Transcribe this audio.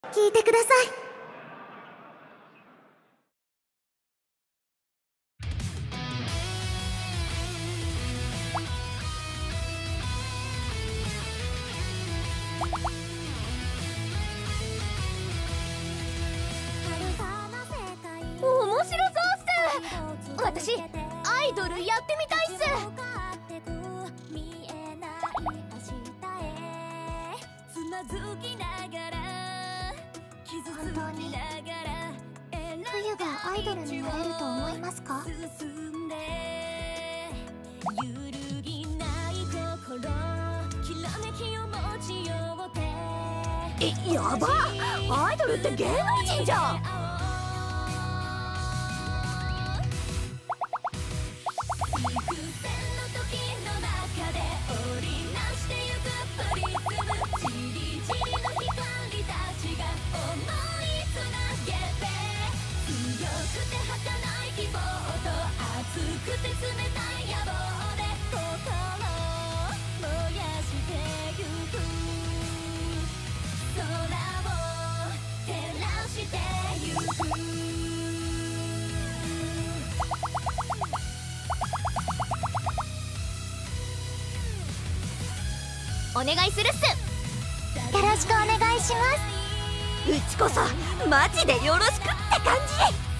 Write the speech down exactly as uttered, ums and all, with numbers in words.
聞いてください。 面白そうっす。私アイドルやってみたいっす。 本当に冬がアイドルになれると思いますか？ え、やばっ、アイドルって芸能人じゃん。お願いするっす。 よろしくお願いします。 うちこそマジでよろしくって感じ。